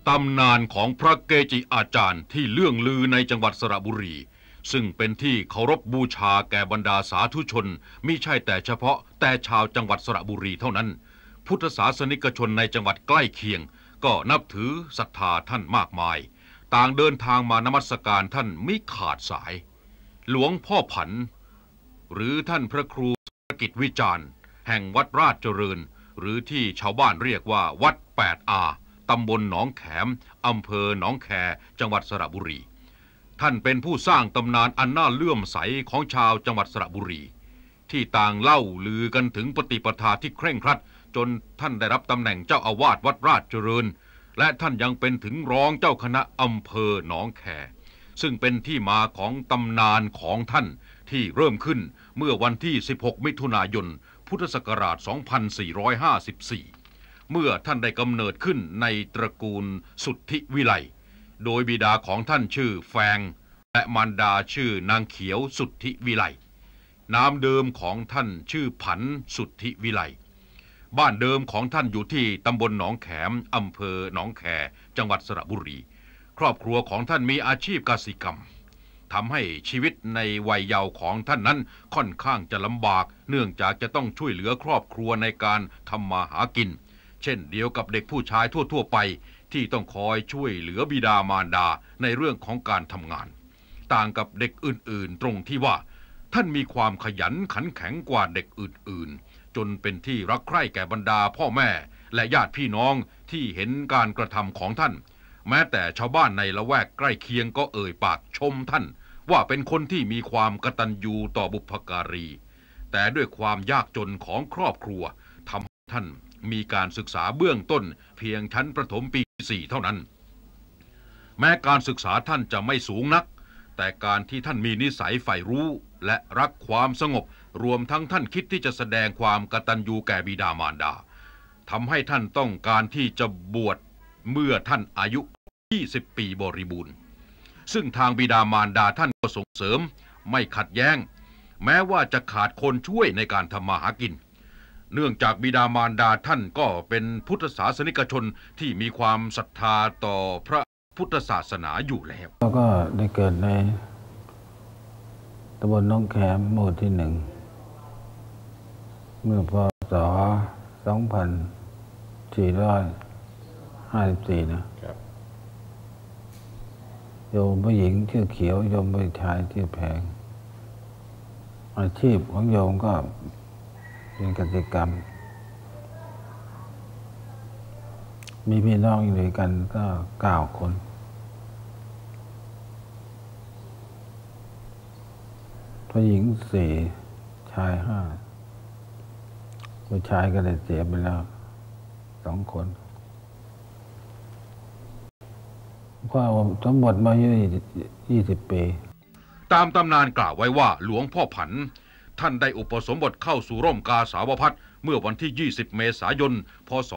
ตำนานของพระเกจิอาจารย์ที่เลื่องลือในจังหวัดสระบุรีซึ่งเป็นที่เคารพบูชาแก่บรรดาสาธุชนมิใช่แต่เฉพาะแต่ชาวจังหวัดสระบุรีเท่านั้นพุทธศาสนิกชนในจังหวัดใกล้เคียงก็นับถือศรัทธาท่านมากมายต่างเดินทางมานมัสการท่านมิขาดสายหลวงพ่อผันหรือท่านพระครูธุรกิจวิจารณ์แห่งวัดราชเจริญหรือที่ชาวบ้านเรียกว่าวัด8 อาตำบลหนองแขมอำเภอหนองแคจังหวัดสระบุรีท่านเป็นผู้สร้างตำนานอันน่าเลื่อมใสของชาวจังหวัดสระบุรีที่ต่างเล่าลือกันถึงปฏิปทาที่เคร่งครัดจนท่านได้รับตำแหน่งเจ้าอาวาสวัดราชเจริญและท่านยังเป็นถึงรองเจ้าคณะอำเภอหนองแคซึ่งเป็นที่มาของตำนานของท่านที่เริ่มขึ้นเมื่อวันที่16 มิถุนายนพุทธศักราช 2454 เมื่อท่านได้กำเนิดขึ้นในตระกูลสุทธิวิไลโดยบิดาของท่านชื่อแฟงและมารดาชื่อนางเขียวสุทธิวิไลนามเดิมของท่านชื่อผันสุทธิวิไลบ้านเดิมของท่านอยู่ที่ตำบลหนองแขมอำเภอหนองแคจังหวัดสระบุรีครอบครัวของท่านมีอาชีพเกษตรกรรมทำให้ชีวิตในวัยเยาว์ของท่านนั้นค่อนข้างจะลำบากเนื่องจากจะต้องช่วยเหลือครอบครัวในการทำมาหากินเช่นเดียวกับเด็กผู้ชายทั่วๆไปที่ต้องคอยช่วยเหลือบิดามารดาในเรื่องของการทำงานต่างกับเด็กอื่นๆตรงที่ว่าท่านมีความขยันขันแข็งกว่าเด็กอื่นๆจนเป็นที่รักใคร่แก่บรรดาพ่อแม่และญาติพี่น้องที่เห็นการกระทำของท่านแม้แต่ชาวบ้านในละแวกใกล้เคียงก็เอ่ยปากชมท่านว่าเป็นคนที่มีความกตัญญูต่อบุพการีแต่ด้วยความยากจนของครอบครัวทำให้ท่านมีการศึกษาเบื้องต้นเพียงชั้นประถมปี 4เท่านั้นแม้การศึกษาท่านจะไม่สูงนักแต่การที่ท่านมีนิสัยใฝ่รู้และรักความสงบรวมทั้งท่านคิดที่จะแสดงความกตัญญูแก่บิดามารดาทำให้ท่านต้องการที่จะบวชเมื่อท่านอายุ20 ปีบริบูรณ์ซึ่งทางบิดามารดาท่านก็ส่งเสริมไม่ขัดแย้งแม้ว่าจะขาดคนช่วยในการทำมาหากินเนื่องจากบิดามารดาท่านก็เป็นพุทธศาสนิกชนที่มีความศรัทธาต่อพระพุทธศาสนาอยู่แล้วก็ได้เกิดในตำบลหนองแขมหมู่ที่ 1เมื่อพ.ศ. 2454นะครับโยมผู้หญิงชื่อเขียวโยมผู้ชายชื่อแพงอาชีพของโยมก็เป็นเกษตรกรรมมีพี่น้องอยู่ด้วยกันก็9 คนผู้หญิง4ชาย5ผู้ชายก็ได้เสียไปแล้ว2 คนพ่อทั้งหมดมา20 ปีตามตำนานกล่าวไว้ว่าหลวงพ่อผันท่านได้อุปสมบทเข้าสู่ร่มกาสาวพัสเมื่อวันที่20 เมษายน พ.ศ.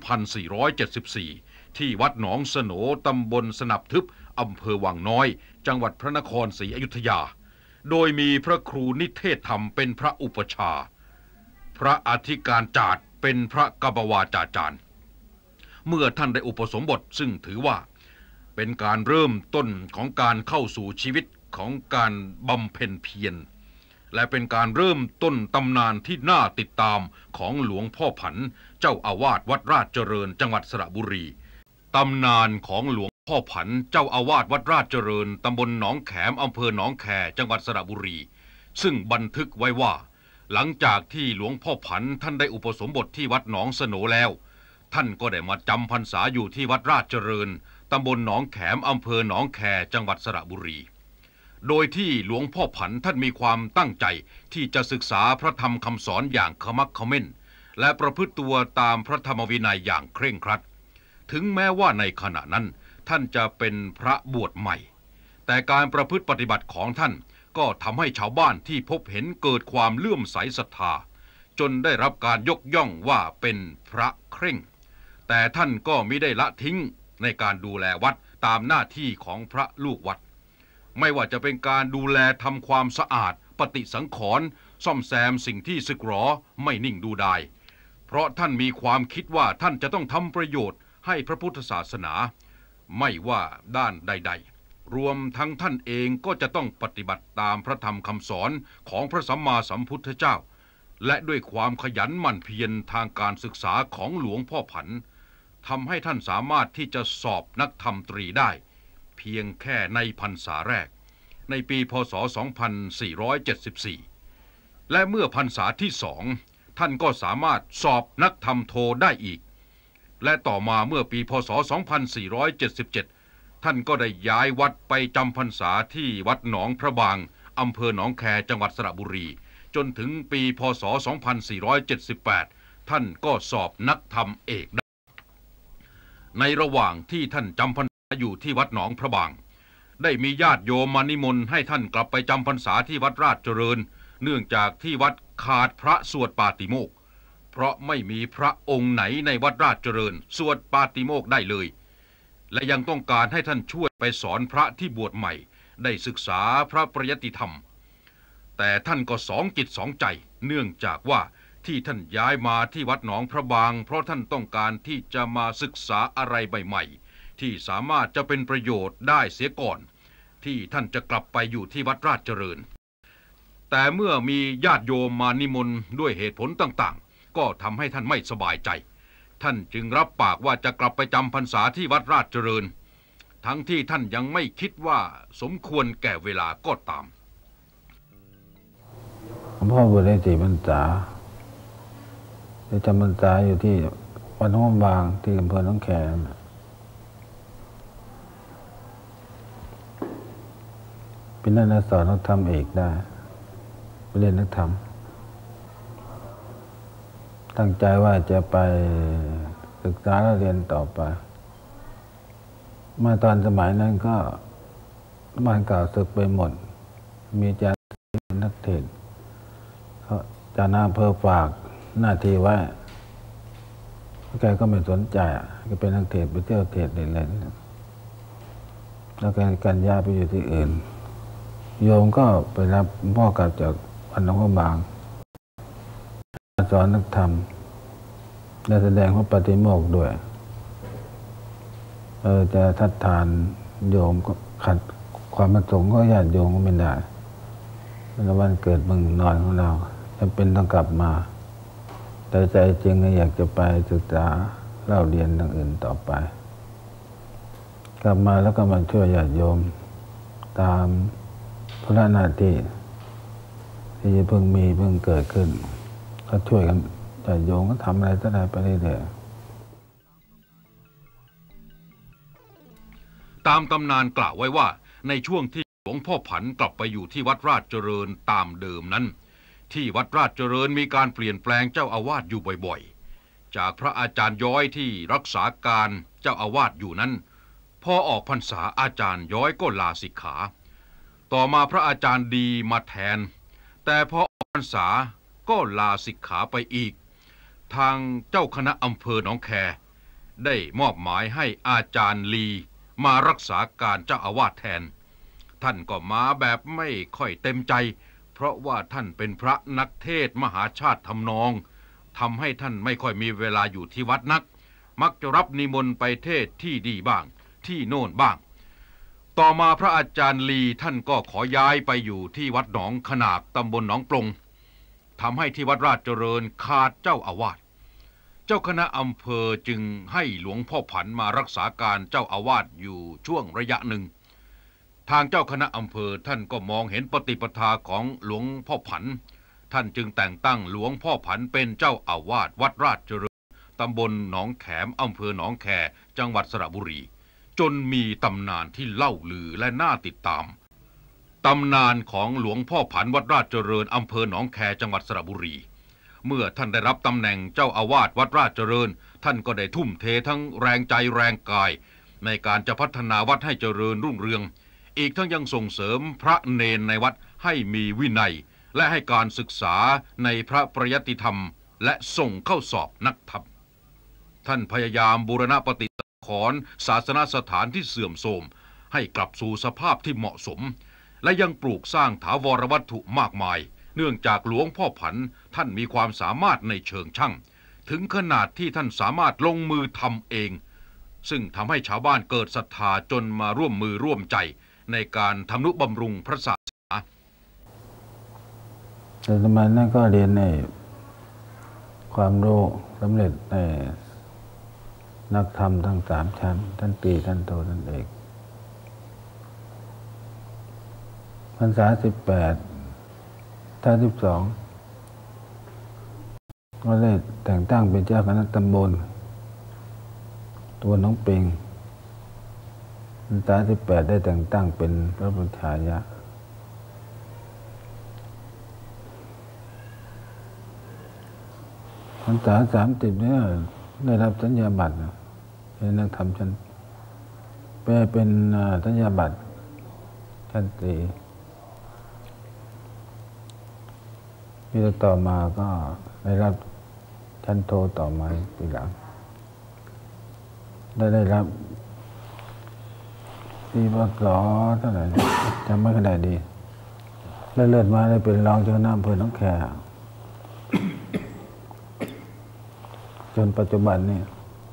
2474ที่วัดหนองสโหนตำบลสนับทึบอำเภอวังน้อยจังหวัดพระนครศรีอยุธยาโดยมีพระครูนิเทศธรรมเป็นพระอุปชาพระอธิการจาดเป็นพระกบวาจาจารย์เมื่อท่านได้อุปสมบทซึ่งถือว่าเป็นการเริ่มต้นของการเข้าสู่ชีวิตของการบำเพ็ญเพียรและเป็นการเริ่มต้นตำนานที่น่าติดตามของหลวงพ่อผันเจ้าอาวาสวัดราชเจริญจังหวัดสระบุรีตำนานของหลวงพ่อผันเจ้าอาวาสวัดราชเจริญตำบลหนองแขมอำเภอหนองแคจังหวัดสระบุรีซึ่งบันทึกไว้ว่าหลังจากที่หลวงพ่อผันท่านได้อุปสมบทที่วัดหนองสโหนแล้วท่านก็ได้มาจำพรรษาอยู่ที่วัดราชเจริญตำบลหนองแขมอำเภอหนองแคจังหวัดสระบุรีโดยที่หลวงพ่อผันท่านมีความตั้งใจที่จะศึกษาพระธรรมคำสอนอย่างขมักเขม้นและประพฤติตัวตามพระธรรมวินัยอย่างเคร่งครัดถึงแม้ว่าในขณะนั้นท่านจะเป็นพระบวชใหม่แต่การประพฤติปฏิบัติของท่านก็ทำให้ชาวบ้านที่พบเห็นเกิดความเลื่อมใสศรัทธาจนได้รับการยกย่องว่าเป็นพระเคร่งแต่ท่านก็มิได้ละทิ้งในการดูแลวัดตามหน้าที่ของพระลูกวัดไม่ว่าจะเป็นการดูแลทำความสะอาดปฏิสังขรณ์ซ่อมแซมสิ่งที่สึกหรอไม่นิ่งดูดายเพราะท่านมีความคิดว่าท่านจะต้องทำประโยชน์ให้พระพุทธศาสนาไม่ว่าด้านใดๆรวมทั้งท่านเองก็จะต้องปฏิบัติตามพระธรรมคำสอนของพระสัมมาสัมพุทธเจ้าและด้วยความขยันหมั่นเพียรทางการศึกษาของหลวงพ่อผันทำให้ท่านสามารถที่จะสอบนักธรรมตรีได้เพียงแค่ในพรรษาแรกในปีพ.ศ. 2474และเมื่อพรรษาที่สองท่านก็สามารถสอบนักธรรมโทได้อีกและต่อมาเมื่อปีพ.ศ. 2477ท่านก็ได้ย้ายวัดไปจำพรรษาที่วัดหนองพระบางอำเภอหนองแคจังหวัดสระบุรีจนถึงปีพ.ศ. 2478ท่านก็สอบนักธรรมเอกได้ในระหว่างที่ท่านจำพรรษาอยู่ที่วัดหนองพระบางได้มีญาติโยมมานิมนต์ให้ท่านกลับไปจำพรรษาที่วัดราชเจริญเนื่องจากที่วัดขาดพระสวดปาติโมกข์เพราะไม่มีพระองค์ไหนในวัดราชเจริญสวดปาติโมกข์ได้เลยและยังต้องการให้ท่านช่วยไปสอนพระที่บวชใหม่ได้ศึกษาพระปริยัติธรรมแต่ท่านก็สองจิตสองใจเนื่องจากว่าที่ท่านย้ายมาที่วัดหนองพระบางเพราะท่านต้องการที่จะมาศึกษาอะไรใหม่ๆที่สามารถจะเป็นประโยชน์ได้เสียก่อนที่ท่านจะกลับไปอยู่ที่วัดราชเจริญแต่เมื่อมีญาติโยมมานิมนต์ด้วยเหตุผลต่างๆก็ทำให้ท่านไม่สบายใจท่านจึงรับปากว่าจะกลับไปจำพรรษาที่วัดราชเจริญทั้งที่ท่านยังไม่คิดว่าสมควรแก่เวลาก็ตามหลวงพ่อบวชได้4 พรรษาได้จำพรรษาอยู่ที่วัดหนองบางที่อำเภอหนองแคเป็นนักสอนนักธรรมเอกได้ไปเรียนนักธรรมตั้งใจว่าจะไปศึกษาและเรียนต่อไปมาตอนสมัยนั้นก็บ้านเก่าศึกไปหมดมีอาจารย์นักเทศน์อาจารย์อำเภอฝากหน้าที่ไว้แกก็ไม่สนใจก็เป็นนักเทศน์ไปเที่ยวเทศน์อะไรแล้วกันย้ายไปอยู่ที่อื่นโยมก็ไปรับพ่อกลับจากวัดหนองพระบางสอนนักธรรมและแสดงพระปฏิโมกข์ด้วยจะทัดทานโยมก็ขัดความประสงค์ก็ญาติโยมก็ไม่ได้แล้ววันเกิดเมืองนอนของเราจะเป็นต้องกลับมาแต่ใจจริงอยากจะไปศึกษาเล่าเรียนทางอื่นต่อไปกลับมาแล้วก็มาช่วยญาติโยมตามภาระหน้าที่ที่เพิ่งเกิดขึ้นก็ช่วยกันญาติโยมก็ทำอะไรต่ออะไรไปเรื่อยๆตามตำนานกล่าวไว้ว่าในช่วงที่หลวงพ่อผันกลับไปอยู่ที่วัดราชเจริญตามเดิมนั้นที่วัดราชเจริญมีการเปลี่ยนแปลงเจ้าอาวาสอยู่บ่อยๆจากพระอาจารย์ย้อยที่รักษาการเจ้าอาวาสอยู่นั้นพอออกพรรษาอาจารย์ย้อยก็ลาสิกขาต่อมาพระอาจารย์ดีมาแทนแต่พอออกพรรษาก็ลาสิกขาไปอีกทางเจ้าคณะอำเภอหนองแคได้มอบหมายให้อาจารย์ลีมารักษาการเจ้าอาวาสแทนท่านก็มาแบบไม่ค่อยเต็มใจเพราะว่าท่านเป็นพระนักเทศมหาชาติทำนองทำให้ท่านไม่ค่อยมีเวลาอยู่ที่วัดนักมักจะรับนิมนต์ไปเทศที่ดีบ้างที่โน่นบ้างต่อมาพระอาจารย์ลีท่านก็ขอย้ายไปอยู่ที่วัดหนองขนากตำบลหนองปลงทำให้ที่วัดราชเจริญขาดเจ้าอาวาสเจ้าคณะอำเภอจึงให้หลวงพ่อผันมารักษาการเจ้าอาวาสอยู่ช่วงระยะหนึ่งทางเจ้าคณะอำเภอท่านก็มองเห็นปฏิปทาของหลวงพ่อผันท่านจึงแต่งตั้งหลวงพ่อผันเป็นเจ้าอาวาสวัดราชเจริญตำบลหนองแขมอำเภอหนองแคจังหวัดสระบุรีจนมีตำนานที่เล่าลือและน่าติดตามตำนานของหลวงพ่อผันวัดราชเจริญอำเภอหนองแคจังหวัดสระบุรีเมื่อท่านได้รับตำแหน่งเจ้าอาวาสวัดราชเจริญท่านก็ได้ทุ่มเททั้งแรงใจแรงกายในการจะพัฒนาวัดให้เจริญรุ่งเรืองอีกทั้งยังส่งเสริมพระเณรในวัดให้มีวินัยและให้การศึกษาในพระปริยัติธรรมและส่งเข้าสอบนักธรรมท่านพยายามบูรณะปฏิสังขรณ์ศาสนสถานที่เสื่อมโทรมให้กลับสู่สภาพที่เหมาะสมและยังปลูกสร้างถาวรวัตถุมากมายเนื่องจากหลวงพ่อผันท่านมีความสามารถในเชิงช่างถึงขนาดที่ท่านสามารถลงมือทำเองซึ่งทำให้ชาวบ้านเกิดศรัทธาจนมาร่วมมือร่วมใจในการทำนุบำรุงพระศาสนาแต่สมัยนั้นก็เรียนในความรู้สำเร็จในนักธรรมทั้ง3 ชั้นท่านตรีท่านโทท่านเอกพรรษา18 ถ้า 12ก็ได้แต่งตั้งเป็นเจ้าคณะตำบลตัวน้องเปงพรรษา18ได้แต่งตั้งเป็นพระบรมฉายาพรรษา30เนี่ยได้รับสัญญาบัตรเป็นนักธรรมชั้นแปลเป็นสัญญาบัตรชั้นตรีที่ต่อมาก็ได้รับชั้นโทต่อมาปีหลังได้รับที่พศเท่าไหร่จำไม่ได้ดีเลื่อนมาได้เป็นรองเจ้าคณะอำเภอหนองแคจนปัจจุบันนี่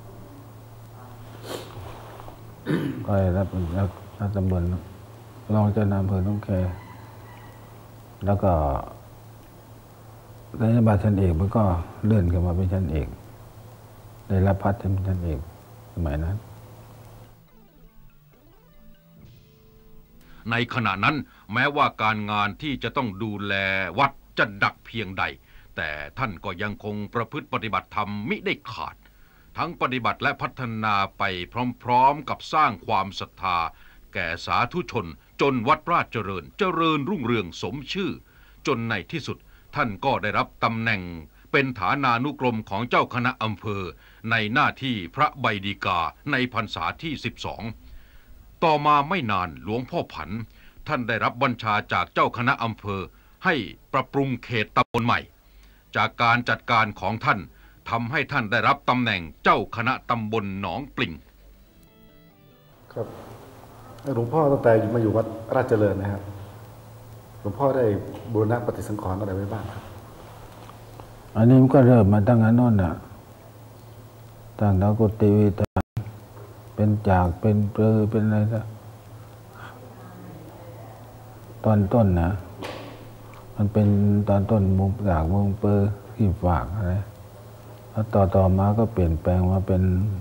ก็ได้รับเป็นรัฐตำบลรองเจ้าคณะอำเภอหนองแคแล้วก็รัฐบาลชั้นเอกมันก็เลื่อนขึ้นมาเป็นชั้นเอกได้รับพัดเป็นชั้นเอกสมัยนั้นในขณะนั้นแม้ว่าการงานที่จะต้องดูแลวัดจะดักเพียงใดแต่ท่านก็ยังคงประพฤติปฏิบัติธรรมมิได้ขาดทั้งปฏิบัติและพัฒนาไปพร้อมๆกับสร้างความศรัทธาแก่สาธุชนจนวัดราชเจริญรุ่งเรืองสมชื่อจนในที่สุดท่านก็ได้รับตำแหน่งเป็นฐานานุกรมของเจ้าคณะอำเภอในหน้าที่พระใบดีกาในพรรษาที่12ต่อมาไม่นานหลวงพ่อผันท่านได้รับบัญชาจากเจ้าคณะอำเภอให้ปรับปรุงเขตตำบลใหม่จากการจัดการของท่านทำให้ท่านได้รับตำแหน่งเจ้าคณะตำบลหนองปลิงครับหลวงพ่อตั้งแต่มาอยู่วัดราชเจริญนะครับหลวงพ่อได้บูรณะปฏิสังขรณ์อะไรไว้บ้างครับอันนี้มันก็เริ่มมาตั้งแต่นั้นน่ะตั้งแต่กุฏิวิตารเป็นจากเป็นเปลือเป็นอะไรซะตอนต้นนะมันเป็นตอนต้นมุงจากมุงเปลือขี้ฝากอะไรแล้วต่อมาก็เปลี่ยนแปลงมาเป็น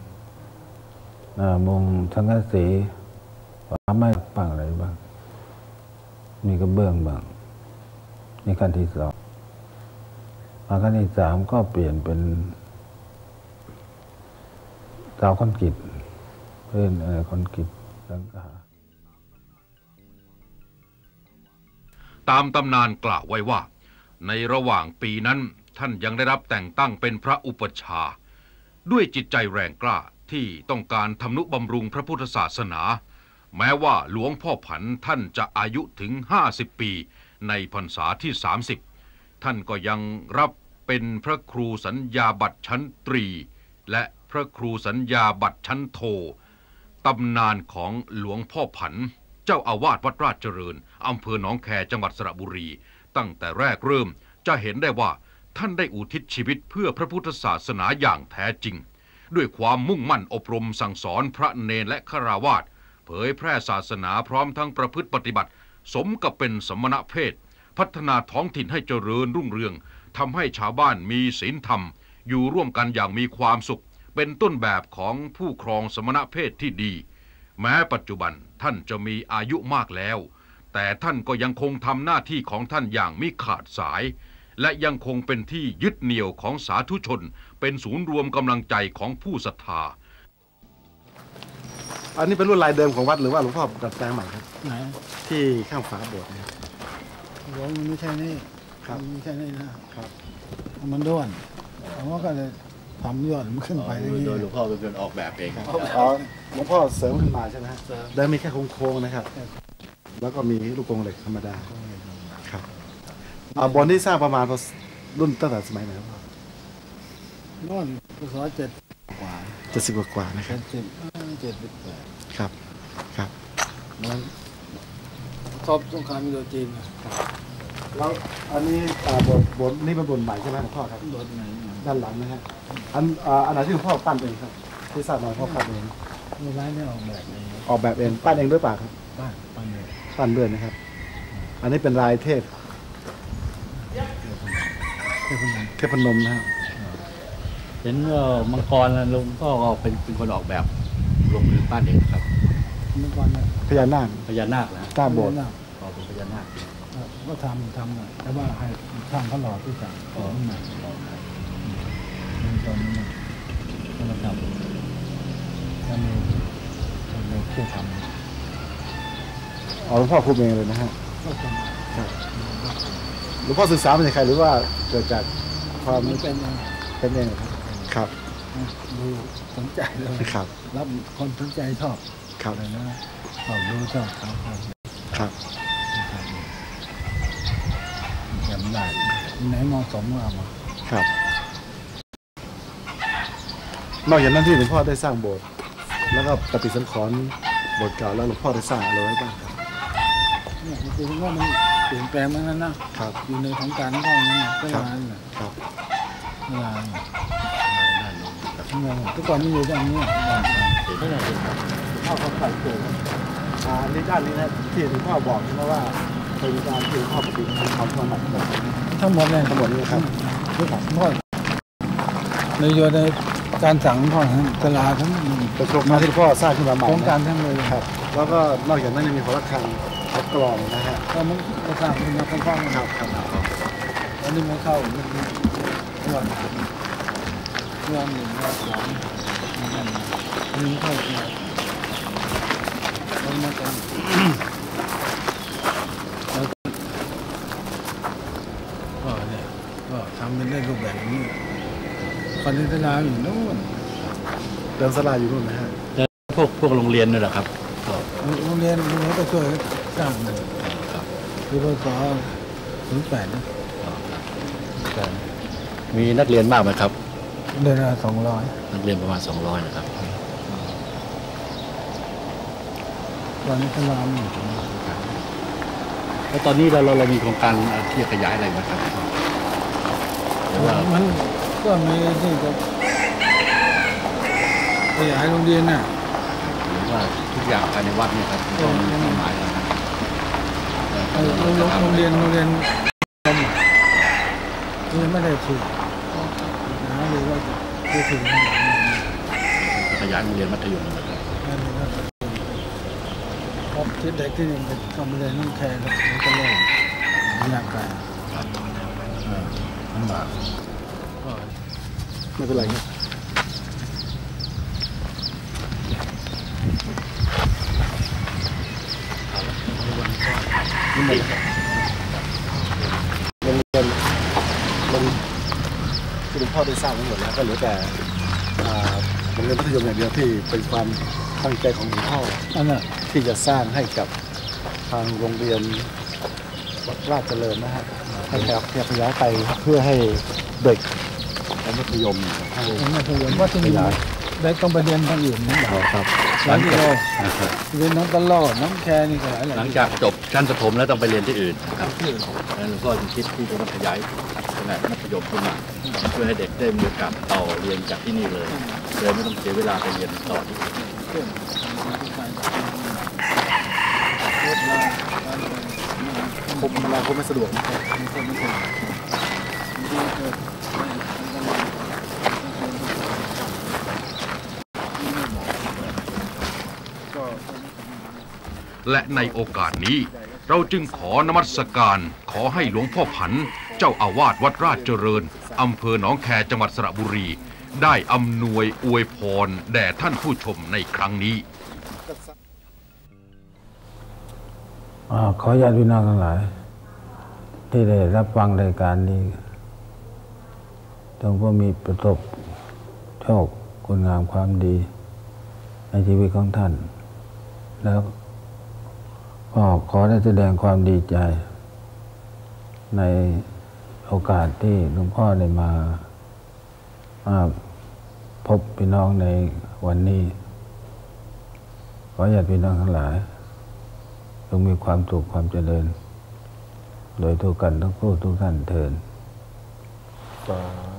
มุงสังกะสีฝาไม้บ้างอะไรบ้างมีกระเบื้องบ้างนี่ขั้นที่2ขั้นที่3ก็เปลี่ยนเป็นเสาคอนกรีตเพื่อนคอนกรีตสังกะตามตำนานกล่าวไว้ว่าในระหว่างปีนั้นท่านยังได้รับแต่งตั้งเป็นพระอุปัชฌาย์ด้วยจิตใจแรงกล้าที่ต้องการทำนุบำรุงพระพุทธศาสนาแม้ว่าหลวงพ่อผันท่านจะอายุถึง50 ปีในพรรษาที่30ท่านก็ยังรับเป็นพระครูสัญญาบัตรชั้นตรีและพระครูสัญญาบัตรชั้นโทตำนานของหลวงพ่อผันเจ้าอาวาสวัดราชเจริญอำเภอหนองแคจังหวัดสระบุรีตั้งแต่แรกเริ่มจะเห็นได้ว่าท่านได้อุทิศชีวิตเพื่อพระพุทธศาสนาอย่างแท้จริงด้วยความมุ่งมั่นอบรมสั่งสอนพระเณรและฆราวาสเผยแพร่ศาสนาพร้อมทั้งประพฤติปฏิบัติสมกับเป็นสมณเพศพัฒนาท้องถิ่นให้เจริญรุ่งเรืองทำให้ชาวบ้านมีศีลธรรมอยู่ร่วมกันอย่างมีความสุขเป็นต้นแบบของผู้ครองสมณเพศที่ดีแม้ปัจจุบันท่านจะมีอายุมากแล้วแต่ท่านก็ยังคงทำหน้าที่ของท่านอย่างมิขาดสายและยังคงเป็นที่ยึดเหนี่ยวของสาธุชนเป็นศูนย์รวมกำลังใจของผู้ศรัทธาอันนี้เป็นรุ่นลายเดิมของวัดหรือว่าหลวงพ่อดัดแปลงใหม่ครับไหนที่ข้างฝาโบสถ์เนี่ยมันไม่ใช่นี่ครับไม่ใช่นี่นะครับมันด้วนผมว่าก็เลยทำยอดมันขึ้นไปโดยหลวงพ่อเป็นคนออกแบบเองครับหลวงพ่อเสริมขึ้นมาใช่ไหมฮะเดิมมีแค่โค้งๆนะครับแล้วก็มีลูกกรงเหล็กธรรมดาครับบอลที่สร้างประมาณรุ่นตั้งแต่สมัยไหนครับนู่นพศ70 กว่ากว่านะครับ 78 ครับมันชอบสงครามอินโดจีนแล้วอันนี้บทนี่เป็นบทใหม่ใช่ไหมหลวงพ่อครับบทไหนด้านหลังนะฮะอันไหนที่หลวงพ่อปั้นเองครับที่ทราบมาพ่อปั้นเองมีร้านนี่ออกแบบเองออกแบบเองปั้นเองด้วยปากครับบ้านเลยปั้นด้วยนะครับ อันนี้เป็นลายเทพ เทพนมนะครับเห็นว่ามังกรลุงก็เป็นคนออกแบบลงมือปั้นเองครับเมื่อก่อนเนี่ยพญานาคพญานาคนะหน้าโบสถ์ออกเป็นพญานาคก็ทำอะแต่ว่าให้ช่างเขาหล่อที่จะขอขึ้นมาตอนนี้ก็มาทำแล้วมีช่วยทำอ๋อหลวงพ่อคุมเองเลยนะฮะก็ทำหลวงพ่อศึกษามาจากใครหรือว่าเกิดจากความมันเป็นเป็นเองเหรอครับ ครับดูสนใจเลยครับรับคนสนใจชอบครับอะไรนะชอบดูชอบเขาครับจำได้ไหนเหมาะสมก็เอามาครับ นอกจากนั้นที่หลวงพ่อได้สร้างโบสถ์แล้วก็ปฏิสังขรณ์โบสถ์เก่าแล้วหลวงพ่อได้สร้างอะไรไว้บ้างครับเนี่ยจริงๆว่ามันเปลี่ยนแปลงมาแล้วนะครับ อยู่ในของการก็นั้นนะก็ร้านน่ะครับร้านทุกคนไม่อยู่ด้านนี้ข้าวเขาใส่ตัวอันนี้ด้านนี้นะที่หลวงพ่อบอกใช่ไหมว่าเป็นการที่หลวงพ่อปฏิบัติความถนัดทั้งหมดเลยทั้งหมดนี่ครับทุกพ่อในโยในการสั่งพ่อตลาดทั้งเป็นโครงการที่หลวงพ่อสร้างขึ้นมาใหม่โครงการทั้งเลยครับ แล้วก็นอกจากนั้นยังมีหอระฆังและกลองนะฮะก็มันก็สร้างขึ้นมาค่อนๆครับครับอันนี้ไม่เข้าเรื่องหนึ่งสองนี่เข้าแล้วมากันก็เนี่ยก็ทำเป็นได้รูปแบบนี้คนที่ตลาดอยู่นู่นเดินสลาอยู่นู่นนะฮะพวกโรงเรียนนี่แหละครับโรงเรียนก็ช่วยสร้างเลยครับคือพศ08นะมีนักเรียนมากไหมครับเดือนละ200 นักเรียนประมาณ200นะครับตอนนี้ตลาดอยู่แล้วตอนนี้เรามีโครงการที่จะขยายอะไรไหมครับหรือว่ามันก็มีที่จะขยายโรงเรียนน่ะหรือว่าทุกอย่างภายในวัดเนี่ยครับต้องมีความหมายแล้วนะโรงเรียนยังไม่ได้ถูกนะหรือว่าจะถึงขยายโรงเรียนมัธยมนะครับครับที่เด็กที่ยังทำเรียนนั่งแคร์แล้วก็โล่งร่างกายลำบากไม่เป็นไรครับโรงเรียนที่หลวงพ่อได้สร้างไว้หมดแล้วก็เหลือแต่โรงเรียนมัธยมอย่างเดียวที่เป็นความตั้งใจของหลวงพ่ออันน่ะที่จะสร้างให้กับทางโรงเรียนวัดราชเจริญนะฮะให้ขยายไปเพื่อให้เด็กและมัธยมให้ผมไม่เคยเห็นว่าที่นี่ได้ต้องไปเรียนทางอื่นนะครับหลายกิโลเรียนน้องตลอดน้องแคร์นี่ก็หลายหลังจากจบชั้นประถมแล้วต้องไปเรียนที่อื่นครับที่แล้วหลวงพ่อจึงคิดที่จะขยายขนาดมัธยมขึ้นมาเพื่อให้เด็กได้มีโอกาสต่อเรียนจากที่นี่เลยไม่ต้องเสียเวลาไปเรียนต่อที่อื่นคมเวลาคมไม่สะดวกนะครับและในโอกาสนี้เราจึงขอนมัสการขอให้หลวงพ่อผันเจ้าอาวาสวัดราชเจริญอำเภอหนองแคจังหวัดสระบุรีได้อำนวยอวยพรแด่ท่านผู้ชมในครั้งนี้ขอญาติพี่น้องทั้งหลายที่ได้รับฟังรายการนี้จงก็มีประสบโชคคุณงามความดีในชีวิตของท่านแล้วก็ขอได้แสดงความดีใจในโอกาสที่หลวงพ่อได้มาพบพี่น้องในวันนี้ขอญาติพี่น้องทั้งหลายจงมีความสุขความเจริญโดยทั่วกันทั้งผู้ทุกท่านเถิด